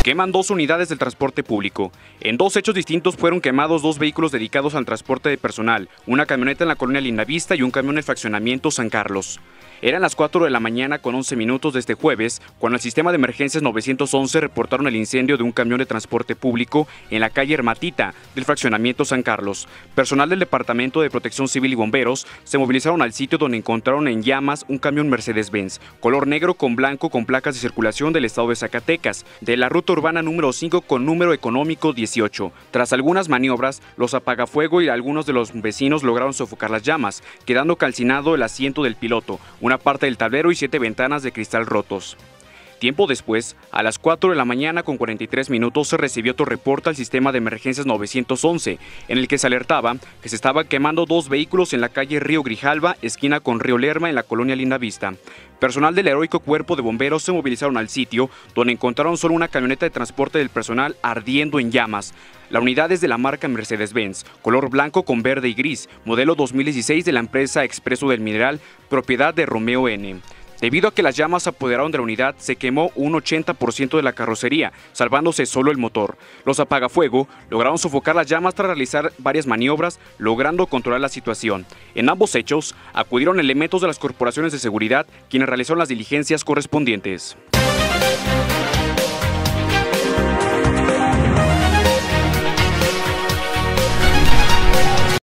Queman dos unidades del transporte público. En dos hechos distintos fueron quemados dos vehículos dedicados al transporte de personal, una camioneta en la colonia Lindavista y un camión en el fraccionamiento San Carlos. Eran las 4 de la mañana con 11 minutos de este jueves, cuando el sistema de emergencias 911 reportaron el incendio de un camión de transporte público en la calle Hermatita del fraccionamiento San Carlos. Personal del Departamento de Protección Civil y bomberos se movilizaron al sitio donde encontraron en llamas un camión Mercedes-Benz, color negro con blanco con placas de circulación del estado de Zacatecas, de la ruta urbana número 5 con número económico 18. Tras algunas maniobras, los apagafuego y algunos de los vecinos lograron sofocar las llamas, quedando calcinado el asiento del piloto, una parte del tablero y 7 ventanas de cristal rotos. Tiempo después, a las 4 de la mañana con 43 minutos se recibió otro reporte al sistema de emergencias 911, en el que se alertaba que se estaban quemando dos vehículos en la calle Río Grijalva, esquina con Río Lerma, en la colonia Lindavista. Personal del heroico cuerpo de bomberos se movilizaron al sitio, donde encontraron solo una camioneta de transporte del personal ardiendo en llamas. La unidad es de la marca Mercedes-Benz, color blanco con verde y gris, modelo 2016 de la empresa Expreso del Mineral, propiedad de Romeo N. Debido a que las llamas se apoderaron de la unidad, se quemó un 80% de la carrocería, salvándose solo el motor. Los apagafuego lograron sofocar las llamas tras realizar varias maniobras, logrando controlar la situación. En ambos hechos, acudieron elementos de las corporaciones de seguridad, quienes realizaron las diligencias correspondientes.